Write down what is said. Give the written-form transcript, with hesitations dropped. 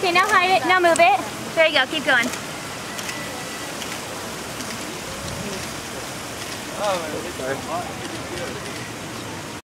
Okay, now hide it. Now move it. There you go. Keep going. Oh,